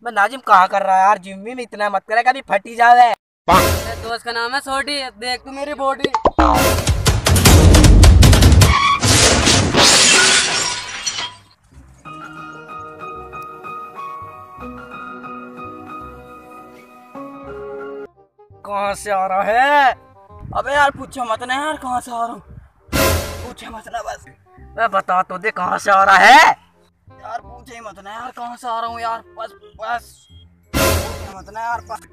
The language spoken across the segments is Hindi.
नाजिम कहाँ कर रहा है यार? जिम में इतना मत करे, कभी फटी जावे। दोस्त का नाम है सोटी, देख तू मेरी बॉडी। कहाँ से आ रहा है? अबे यार पूछो मत ना यार, कहाँ से आ रहा हूँ? पूछे मत ना बस। मैं बता तो दे कहाँ से आ रहा है यार, पूछे ही मत ना यार कहाँ से आ रहा हूँ यार, बस बस पूछे मत ना यार बस।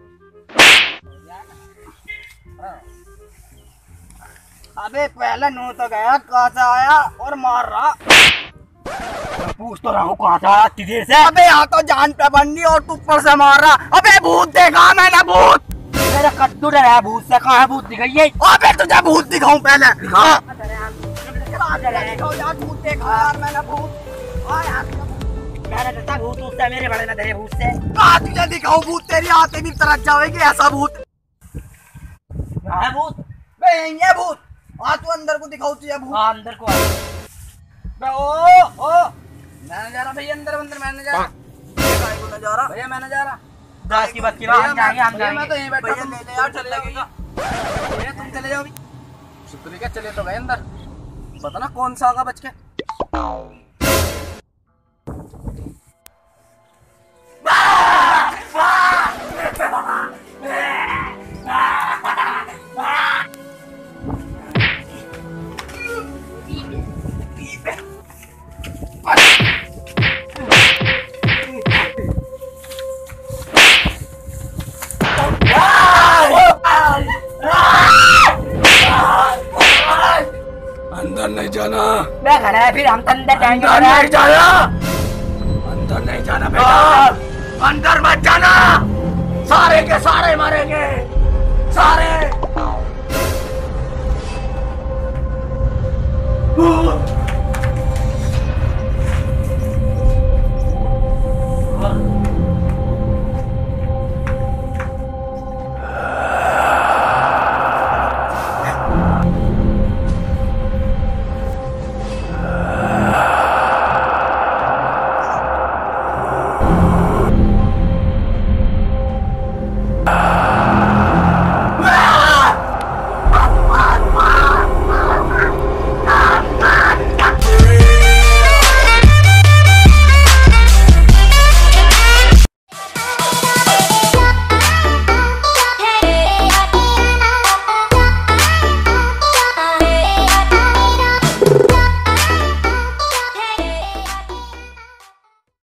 अबे पहले नू तो गया, कहाँ से आया और मार रहा। पूछ तो रहा हूँ कहाँ से आया इतनी देर से। अबे यहाँ तो जान पे बननी और तू ऊपर से मार रहा। अबे भूत देखा मैंने, भूत मेरा कद्दू डरा है भूत से। कहाँ है भूत? दिखाइए। अबे तुझे भूत दिखाऊं पहले? दिखा यार, भूत देखा यार मैंने, भूत। मैंने भूत उससे मेरे बड़े न धरे भूत से। कहाँ तुझे दिखाऊं भूत? तेरी आते भी तरक जाएगी ऐसा भूत। कहाँ है भूत? बे यही है भूत। आ तू अंदर को दिखाऊं तुझे भूत। हाँ अंदर को आ। ओ मैं जा रहा भैया अंदर, मैं जा रहा भैया, मैं जा रहा। दास की बात की बात, हम जाएंगे। मैं तो यहीं बैठा हूं, ले ले यार, चल लगेगा। भैया तुम चले जाओ भी। शुक्र है चले तो गए अंदर। पता ना कौन सा आगा बच के। अंदर नहीं जाना। मैं खड़ा है फिर, हम तो अंदर जाएंगे। अंदर नहीं जाना, अंदर नहीं जाना बेटा, अंदर मत जाना। सारे के सारे मारे